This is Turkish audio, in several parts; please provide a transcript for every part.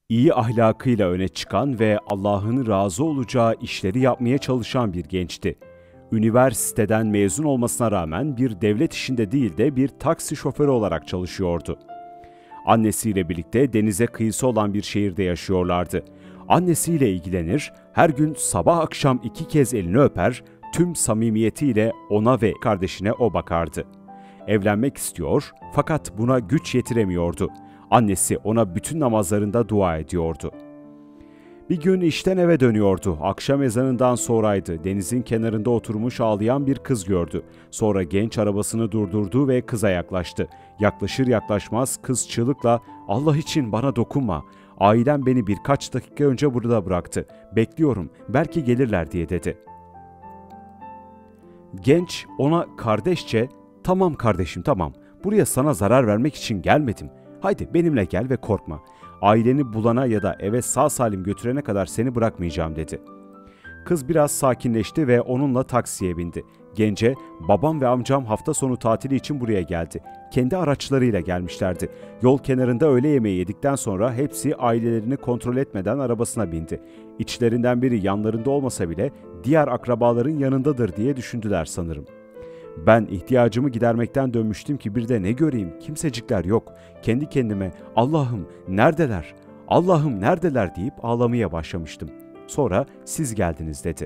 İyi ahlakıyla öne çıkan ve Allah'ın razı olacağı işleri yapmaya çalışan bir gençti. Üniversiteden mezun olmasına rağmen bir devlet işinde değil de bir taksi şoförü olarak çalışıyordu. Annesiyle birlikte denize kıyısı olan bir şehirde yaşıyorlardı. Annesiyle ilgilenir, her gün sabah akşam 2 kez elini öper, tüm samimiyetiyle ona ve kardeşine o bakardı. Evlenmek istiyor fakat buna güç yetiremiyordu. Annesi ona bütün namazlarında dua ediyordu. Bir gün işten eve dönüyordu. Akşam ezanından sonraydı. Denizin kenarında oturmuş ağlayan bir kız gördü. Sonra genç arabasını durdurdu ve kıza yaklaştı. Yaklaşır yaklaşmaz kız çığlıkla "Allah için bana dokunma. Ailem beni birkaç dakika önce burada bıraktı. Bekliyorum. Belki gelirler" diye dedi. Genç ona kardeşçe "Tamam kardeşim, tamam. Buraya sana zarar vermek için gelmedim. Haydi benimle gel ve korkma. Aileni bulana ya da eve sağ salim götürene kadar seni bırakmayacağım" dedi. Kız biraz sakinleşti ve onunla taksiye bindi. Gence, "Babam ve amcam hafta sonu tatili için buraya geldi. Kendi araçlarıyla gelmişlerdi. Yol kenarında öğle yemeği yedikten sonra hepsi ailelerini kontrol etmeden arabasına bindi. İçlerinden biri yanlarında olmasa bile diğer akrabaların yanındadır diye düşündüler sanırım. Ben ihtiyacımı gidermekten dönmüştüm ki bir de ne göreyim, kimsecikler yok. Kendi kendime Allah'ım neredeler, Allah'ım neredeler deyip ağlamaya başlamıştım. Sonra siz geldiniz" dedi.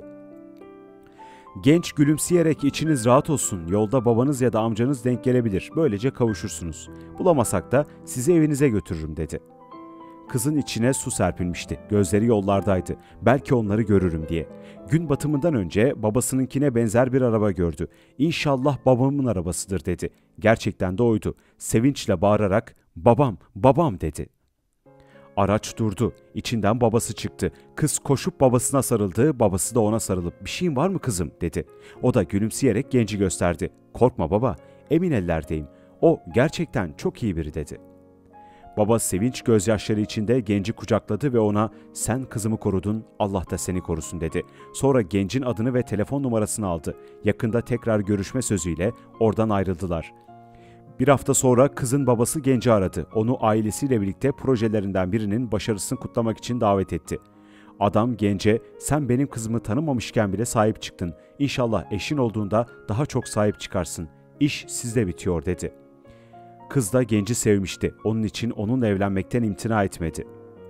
Genç gülümseyerek "İçiniz rahat olsun, yolda babanız ya da amcanız denk gelebilir, böylece kavuşursunuz. Bulamasak da sizi evinize götürürüm" dedi. Kızın içine su serpilmişti, gözleri yollardaydı, belki onları görürüm diye. Gün batımından önce babasınınkine benzer bir araba gördü. "İnşallah babamın arabasıdır" dedi. Gerçekten de oydu. Sevinçle bağırarak "Babam, babam" dedi. Araç durdu. İçinden babası çıktı. Kız koşup babasına sarıldı. Babası da ona sarılıp "Bir şeyin var mı kızım?" dedi. O da gülümseyerek genci gösterdi. "Korkma baba, emin ellerdeyim. O gerçekten çok iyi biri" dedi. Baba sevinç gözyaşları içinde genci kucakladı ve ona "Sen kızımı korudun, Allah da seni korusun" dedi. Sonra gencin adını ve telefon numarasını aldı. Yakında tekrar görüşme sözüyle oradan ayrıldılar. Bir hafta sonra kızın babası genci aradı. Onu ailesiyle birlikte projelerinden birinin başarısını kutlamak için davet etti. Adam gence "Sen benim kızımı tanımamışken bile sahip çıktın. İnşallah eşin olduğunda daha çok sahip çıkarsın. İş sizde bitiyor" dedi. Kız da genci sevmişti. Onun için onunla evlenmekten imtina etmedi.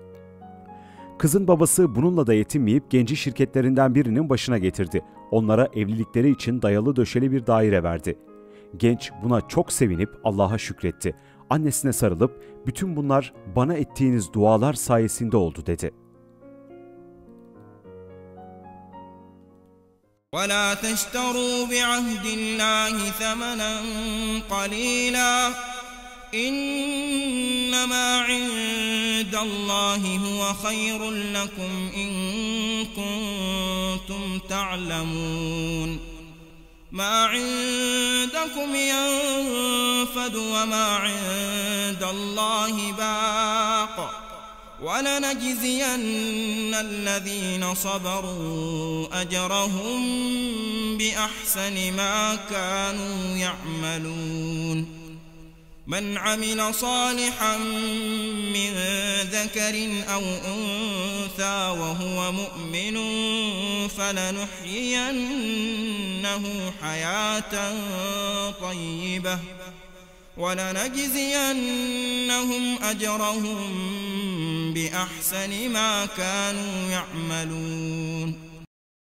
Kızın babası bununla da yetinmeyip genci şirketlerinden birinin başına getirdi. Onlara evlilikleri için dayalı döşeli bir daire verdi. Genç buna çok sevinip Allah'a şükretti. Annesine sarılıp "Bütün bunlar bana ettiğiniz dualar sayesinde oldu" dedi. وَلَا تَشْتَرُوا بِعَهْدِ اللّٰهِ ثَمَنًا قَلِيلًا إِنَّمَا عِندَ اللّٰهِ هُوَ خَيْرٌ لَكُمْ إِن كُنتُمْ تَعْلَمُونَ مَا عِندَكُمْ يَنفَدُ وَمَا عِندَ اللّٰهِ بَاقٍ وَلَنَجْزِيَنَّ الَّذ۪ينَ صَبَرُوا أَجْرَهُمْ بِأَحْسَنِ مَا كَانُوا يَعْمَلُونَ مَنْ عَمِلَ صَالِحًا مِّن ذَكَرٍ أَوْ أُنثَىٰ وَهُوَ مُؤْمِنٌ فَلَنُحْيِيَنَّهُ حَيَاةً طَيِّبَةً وَلَنَجْزِيَنَّهُمْ أَجْرَهُمْ بِأَحْسَنِ مَا كَانُوا يَعْمَلُونَ